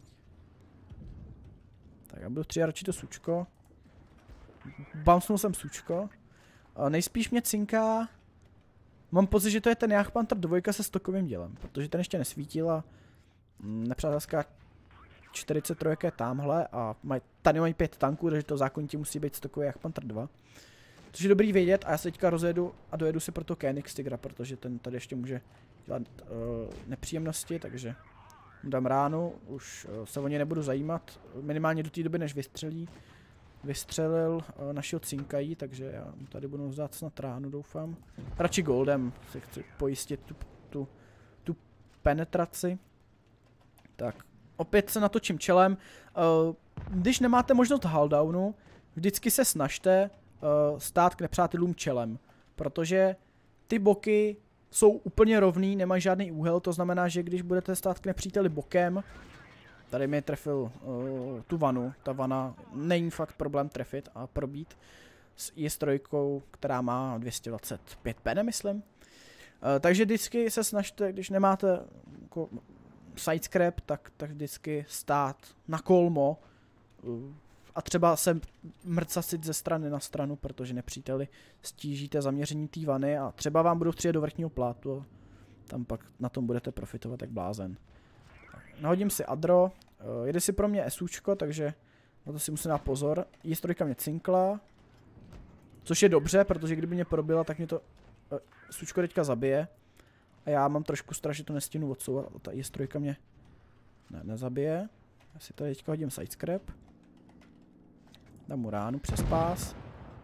Tak já budu tři radši to sučko. Bouncnul jsem sučko. A nejspíš mě cinká. Mám pocit, že to je ten Jagdpanther dva se stokovým dělem, protože ten ještě nesvítil a nepřátelská čtyřicet tři je tamhle a maj, tady mají pět tanků, takže to zákonitě musí být stokový Jagdpanther dva. Což je dobrý vědět a já se teďka rozjedu a dojedu si pro to Koenigs Tigra, protože ten tady ještě může dělat uh, nepříjemnosti, takže dám ránu, už uh, se o ně nebudu zajímat, minimálně do té doby, než vystřelí. Vystřelil uh, našeho cinkají, takže já tady budu zdát snad ránu, doufám. Radši goldem si chci pojistit tu, tu, tu penetraci. Tak, opět se natočím čelem. Uh, když nemáte možnost hulldownu, vždycky se snažte uh, stát k nepřátelům čelem, protože ty boky jsou úplně rovný, nemají žádný úhel, to znamená, že když budete stát k nepříteli bokem, tady mi trefil uh, tu vanu, ta vana není fakt problém trefit a probít s I S tři, která má dvě stě dvacet pět pene, myslím. Uh, takže vždycky se snažte, když nemáte jako sidescrap, tak, tak vždycky stát na kolmo uh, a třeba se mrcasit ze strany na stranu, protože nepříteli stížíte zaměření té vany a třeba vám budou střílet do vrchního plátu a tam pak na tom budete profitovat jak blázen. Nahodím si adro, uh, jede si pro mě SUčko, takže na to si musím dát pozor. I S tři mě cinkla, což je dobře, protože kdyby mě probila, tak mě to uh, SUčko teďka zabije. A já mám trošku strach, že to nestínu odsouvat, ta I S tři mě ne, nezabije. Já si tady teďka hodím sidescrap. Dám mu ránu přes pás.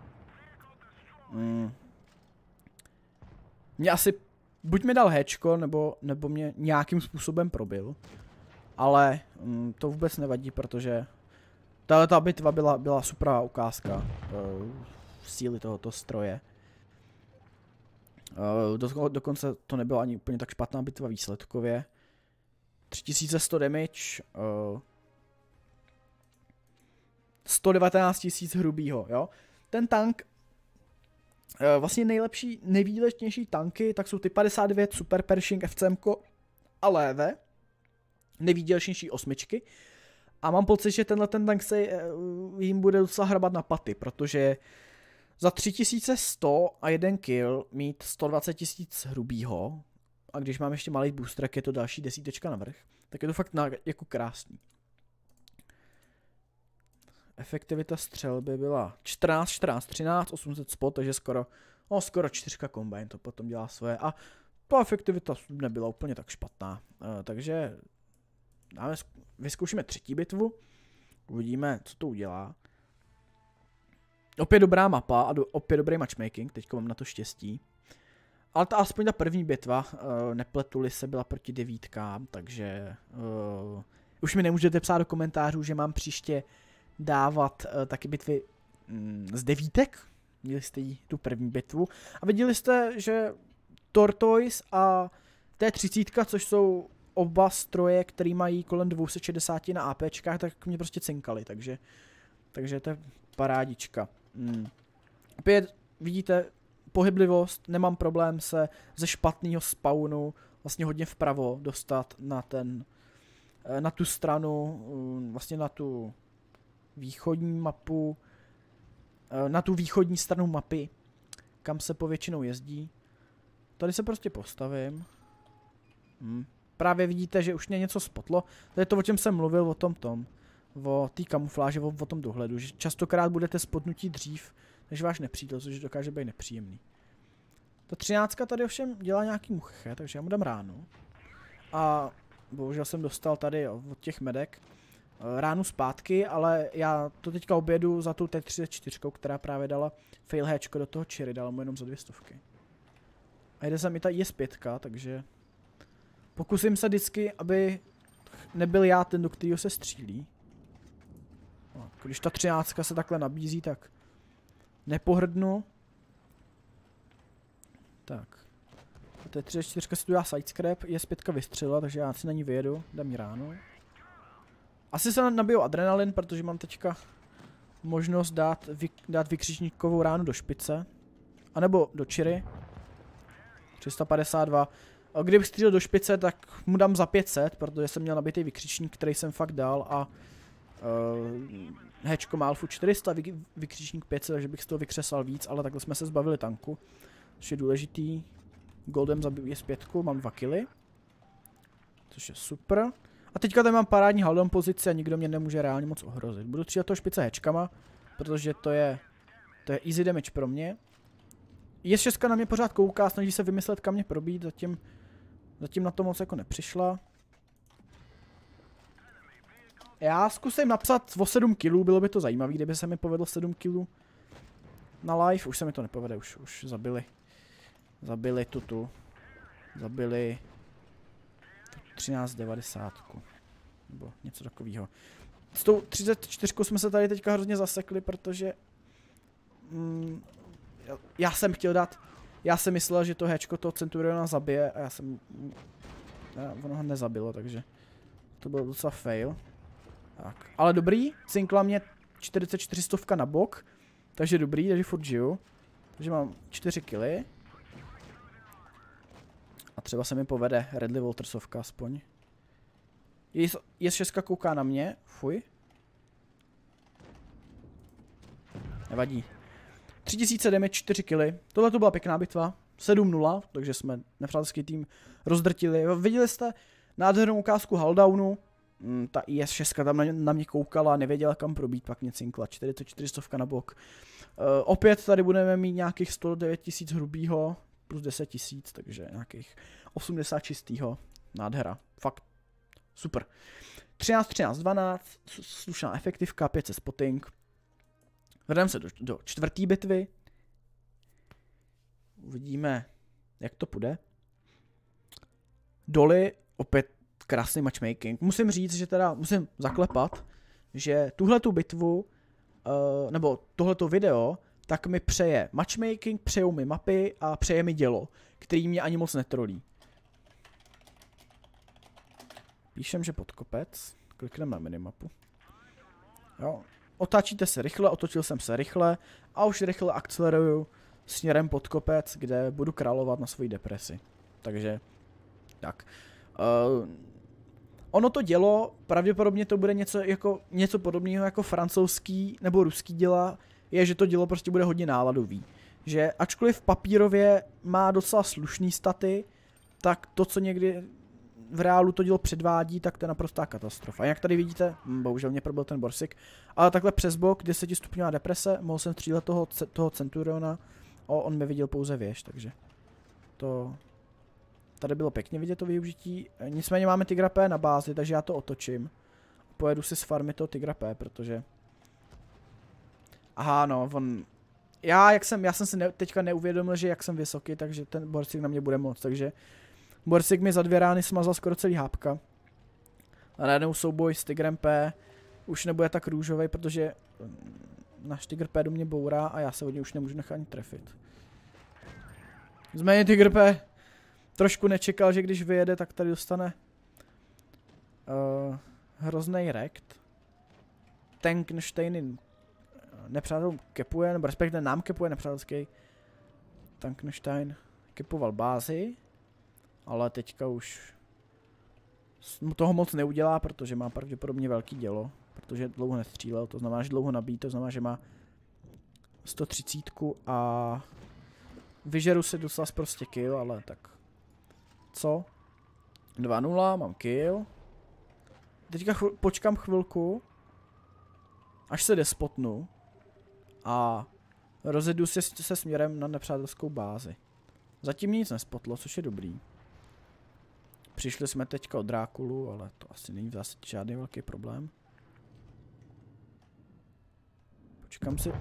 Mm. Mě asi buď mi dal hečko, nebo, nebo mě nějakým způsobem probil. Ale mm, to vůbec nevadí, protože tahle ta bitva byla, byla super ukázka uh, síly tohoto stroje. Uh, do, dokonce to nebyla ani úplně tak špatná bitva výsledkově. tři tisíce sto damage, uh, sto devatenáct tisíc hrubýho, jo. Ten tank, uh, vlastně nejlepší, nejvýlečnější tanky, tak jsou ty padesát devět Super Pershing F C M a Léve. Nejvýdělečnější osmičky. A mám pocit, že tenhle ten tank se uh, jim bude docela hrabat na paty, protože za tři tisíce sto a jeden kill mít sto dvacet tisíc hrubýho, a když mám ještě malý booster, jak je to další desítečka navrch, tak je to fakt na, jako krásný. Efektivita střelby byla čtrnáct, čtrnáct, třináct, osm set spot, takže skoro, no, skoro čtyřka combine to potom dělá svoje. A ta efektivita nebyla úplně tak špatná, uh, takže dáme, vyzkoušíme třetí bitvu, uvidíme, co to udělá. Opět dobrá mapa a do, opět dobrý matchmaking, teďka mám na to štěstí. Ale ta, aspoň ta první bitva, uh, nepletuli se, byla proti devítkám, takže uh, už mi nemůžete psát do komentářů, že mám příště dávat uh, taky bitvy mm, z devítek. Měli jste jí tu první bitvu a viděli jste, že Tortoise a T třicet, což jsou oba stroje, který mají kolem dvě stě šedesát na APčkách, tak mě prostě cinkali, takže, takže to je parádička. Hmm. Opět vidíte pohyblivost, nemám problém se ze špatného spawnu vlastně hodně vpravo dostat na ten, na tu stranu, vlastně na tu východní mapu, na tu východní stranu mapy, kam se povětšinou jezdí. Tady se prostě postavím. Hmm. Právě vidíte, že už mě něco spotlo. To je to, o čem jsem mluvil, o tom tom. O té kamufláži, o, o tom dohledu. Že častokrát budete spotnutí dřív, než váš nepřítel, což dokáže být nepříjemný. Ta třináctka tady ovšem dělá nějaký muche, takže já mu dám ránu. A bohužel jsem dostal tady od těch medek ránu zpátky, ale já to teďka objedu za tu T třicet čtyři, která právě dala fail hatchko do toho čiry, dala mu jenom za dvě stovky. A jde se mi ta I S pět, takže pokusím se vždycky, aby nebyl já ten, do kterého se střílí. Když ta třináctka se takhle nabízí, tak nepohrdnu. Tak. A T třicet čtyři si tu dá sidescrap, I S pět vystřelila, takže já si na ní vyjedu, dám mi ráno. Asi se nabiju adrenalin, protože mám teďka možnost dát, vy, dát vykřičníkovou ránu do špice. A nebo do čiry. tři sta padesát dva. A kdybych střílel do špice, tak mu dám za pět set, protože jsem měl nabitý vykřičník, který jsem fakt dal a uh, hečko má alfu čtyři sta, vy, vykřičník pět set, takže bych z toho vykřesal víc, ale takhle jsme se zbavili tanku. Což je důležitý. Goldem zabiju I S pět, mám dva killy. Což je super. A teďka tady mám parádní haldom pozici a nikdo mě nemůže reálně moc ohrozit. Budu střílet toho špice hečkama, protože to je, to je easy damage pro mě. I S šest na mě pořád kouká, snaží se vymyslet, kam mě probít, zatím, zatím na to moc jako nepřišla. Já zkusím napsat o sedm kilů, bylo by to zajímavé, kdyby se mi povedlo sedm kilů na live. Už se mi to nepovede, už, už zabili. Zabili tu tu. Zabili třináct devadesát. Nebo něco takového. S tou třicet čtyři jsme se tady teďka hrozně zasekli, protože mm, já jsem chtěl dát Já jsem myslel, že to héčko toho Centuriona zabije a já jsem... Já, ono ho nezabilo, takže... To byl docela fail. Tak. Ale dobrý, cinkla mě čtyřicet čtyři stovka na bok. Takže dobrý, takže furt žiju. Takže mám čtyři killy. A třeba se mi povede Redley Waltersovka aspoň. Je šest kouká na mě, fuj. Nevadí. tři tisíce damage, čtyři killy. Tohle to byla pěkná bitva. sedm nula, takže jsme nepřátelský tým rozdrtili. Viděli jste nádhernou ukázku Huldownu. Mm, ta I S šest tam na, na mě koukala, nevěděla kam probít, pak mě cinkla. čtyřicet čtyři stovka na bok. Uh, opět tady budeme mít nějakých sto devět tisíc hrubýho plus deset tisíc, takže nějakých osmdesát čistýho. Nádhera. Fakt. Super. třináct třináct dvanáct, slušná efektivka, pět set spotting. Vrneme se do, do čtvrté bitvy. Uvidíme, jak to půjde. Doly, opět krásný matchmaking. Musím říct, že teda musím zaklepat, že tuhletu bitvu, uh, nebo tohleto video, tak mi přeje matchmaking, přejou mi mapy a přeje mi dělo, který mě ani moc netrolí. Píšem, že pod kopec, klikneme na minimapu. Jo. Otáčíte se rychle, otočil jsem se rychle a už rychle akceleruju směrem pod kopec, kde budu královat na svoji depresi. Takže, tak. Uh, ono to dělo, pravděpodobně to bude něco, jako, něco podobného jako francouzský nebo ruský děla, je, že to dělo prostě bude hodně náladový. Že ačkoliv papírově má docela slušný staty, tak to, co někdy v reálu to dělo předvádí, tak to je naprostá katastrofa. A jak tady vidíte, bohužel mě probil ten borsik, ale takhle přes bok, desetistupňová deprese, mohl jsem střílet toho, toho Centuriona, a on mi viděl pouze věž, takže to... Tady bylo pěkně vidět to využití, nicméně máme Tigra P na bázi, takže já to otočím. Pojedu si s farmy toho Tigra P, protože... Aha, no, on... Já, jak jsem, já jsem si ne, teďka neuvědomil, že jak jsem vysoký, takže ten borsik na mě bude moc, takže... Borsik mi za dvě rány smazal skoro celý hápka. A najednou souboj s Tigrem P už nebude tak růžový, protože náš Tigr P do mě bourá a já se od něj už nemůžu nechat ani trefit. Zméně Tigr P trošku nečekal, že když vyjede, tak tady dostane uh, hrozný rekt. Tankenstein nepřátel kepuje, nebo respektive nám kepuje nepřátelský. Tankenstein kepoval bázi. Ale teďka už toho moc neudělá, protože má pravděpodobně velký dělo. Protože dlouho nestřílel, to znamená, že dlouho nabíjí, to znamená, že má sto třicet a vyžeru si docela prostě kill, ale tak co? dva nula, mám kill. Teďka chv počkám chvilku, až se despotnu a rozjedu se, se směrem na nepřátelskou bázi. Zatím nic nespotlo, což je dobrý. Přišli jsme teďka od Drákulu, ale to asi není v zásadě žádný velký problém. Počkám si.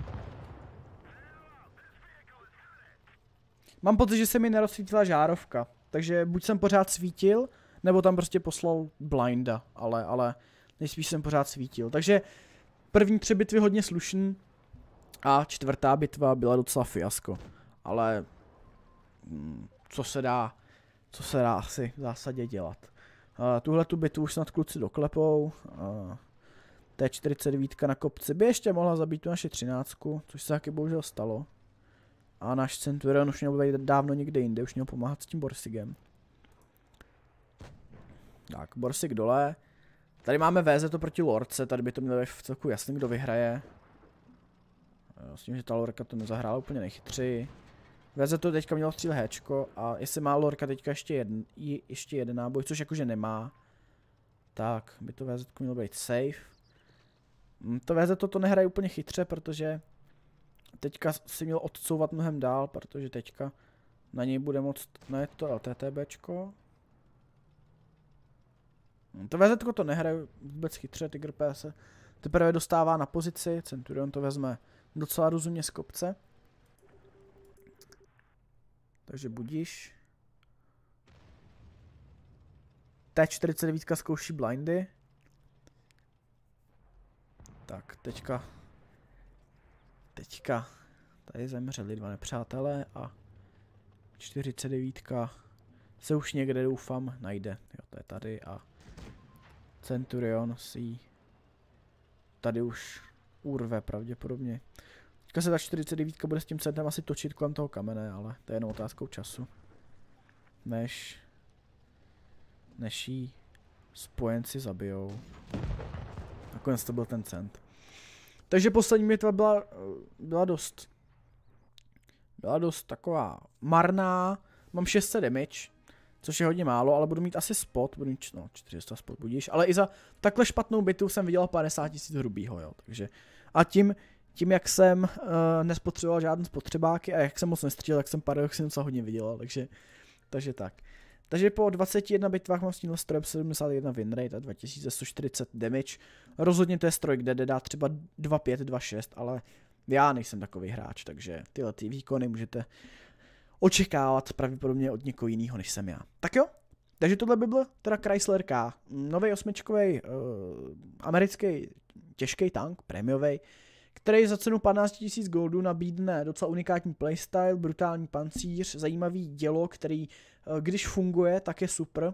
Mám pocit, že se mi nerozsvítila žárovka, takže buď jsem pořád svítil, nebo tam prostě poslal blinda, ale, ale nejspíš jsem pořád svítil. Takže první tři bitvy hodně slušný a čtvrtá bitva byla docela fiasko, ale hmm, co se dá... Co se dá asi v zásadě dělat. Uh, tuhle tu bitvu už snad kluci doklepou. Uh, T čtyřicet devět na kopci by ještě mohla zabít tu naši třináctku, což se taky bohužel stalo. A náš Centurion už měl být dávno někde jinde, už měl pomáhat s tím Borsigem. Tak, Borsig dole. Tady máme V Z to proti Lordce, tady by to mělo být v celku jasný, kdo vyhraje. Uh, s tím, že ta Lorka to nezahrála úplně nejchytřeji. V Z to teďka mělo stříl héčko a jestli má Lorka teďka ještě jeden, ještě jeden náboj, což jakože nemá, tak by to V Z mělo být safe. To V Z to, to nehraje úplně chytře, protože teďka si měl odsouvat mnohem dál, protože teďka na něj bude moct, no je to LTTBčko. To V Z to nehraje vůbec chytře, Tigr P se teprve dostává na pozici, Centurion to vezme docela rozumně z kopce. Takže budíš. T čtyřicet devět zkouší blindy. Tak, teďka. Teďka. Tady zemřeli dva nepřátelé a čtyřicet devět se už někde doufám najde. Jo, to je tady a Centurion si tady už urve pravděpodobně. Teďka se ta čtyřicet devět bude s tím centem asi točit kolem toho kamene, ale to je jenom otázkou času. Než... Než jí spojenci zabijou. Nakonec to byl ten cent. Takže poslední bitva byla, byla dost... Byla dost taková marná. Mám šest set damage, což je hodně málo, ale budu mít asi spot. Budu mít, no, čtyři sta spot budíš. Ale i za takhle špatnou bitvu jsem vydělal padesát tisíc hrubýho, jo. Takže... A tím... Tím, jak jsem uh, nespotřeboval žádný spotřebáky a jak jsem moc nestřílel, tak jsem paradoxně docela hodně vydělal, takže, takže tak. Takže po dvaceti jedné bitvách mám s tímhle strojem sedmdesát jedna win rate a dva tisíce sto čtyřicet damage. Rozhodně to je stroj, kde jde dát třeba dva pět, dva šest, ale já nejsem takový hráč, takže tyhle ty výkony můžete očekávat pravděpodobně od někoho jiného, než jsem já. Tak jo, takže tohle by byl teda Chrysler K, nový osmičkový uh, americký těžký tank, prémiový, který za cenu patnáct tisíc goldů nabídne docela unikátní playstyle, brutální pancíř, zajímavý dělo, který když funguje, tak je super.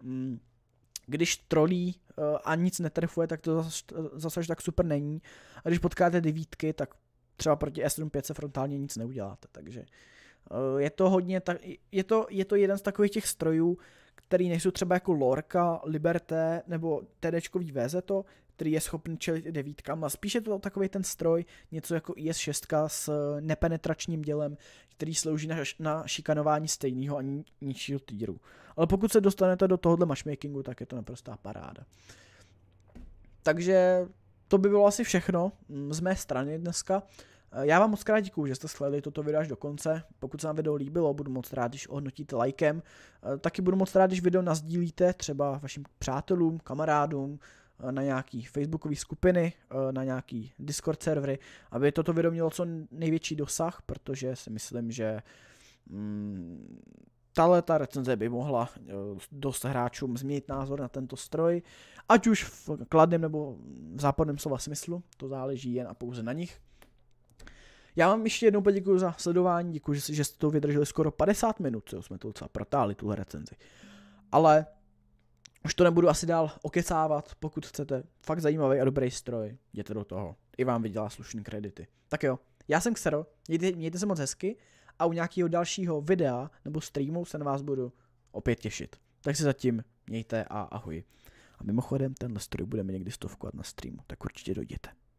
Když trolí a nic netrefuje, tak to zase, zase tak super není. A když potkáte devítky, tak třeba proti S sedm pět se frontálně nic neuděláte. Takže je to hodně, je to, je to jeden z takových těch strojů, který nejsou třeba jako Lorca, Liberté nebo TDčkový V Z, který je schopný čelit i devítkám, a spíš je to takový ten stroj, něco jako I S šest s nepenetračním dělem, který slouží na, na šikanování stejného a nižšího týru. Ale pokud se dostanete do tohohle matchmakingu, tak je to naprostá paráda. Takže to by bylo asi všechno z mé strany dneska. Já vám moc krát děkuju, že jste sledovali toto video až do konce. Pokud se vám video líbilo, budu moc rád, když ohodnotíte lajkem. Taky budu moc rád, když video nazdílíte třeba vašim přátelům, kamarádům, na nějaký facebookové skupiny, na nějaký Discord servery, aby toto video mělo co největší dosah, protože si myslím, že mm, tahle ta recenze by mohla dost hráčům změnit názor na tento stroj, ať už v kladném nebo v západném slova smyslu, to záleží jen a pouze na nich. Já vám ještě jednou poděkuji za sledování, děkuji, že, že jste to vydrželi skoro padesát minut, co jsme to docela protáhli, tuhle recenzi. Ale už to nebudu asi dál okecávat, pokud chcete fakt zajímavý a dobrý stroj, jděte do toho, i vám vydělá slušný kredity. Tak jo, já jsem Xero, mějte, mějte se moc hezky a u nějakého dalšího videa nebo streamu se na vás budu opět těšit. Tak se zatím mějte a ahoj. A mimochodem tenhle stroj budeme někdy stovkovat na streamu, tak určitě dojděte.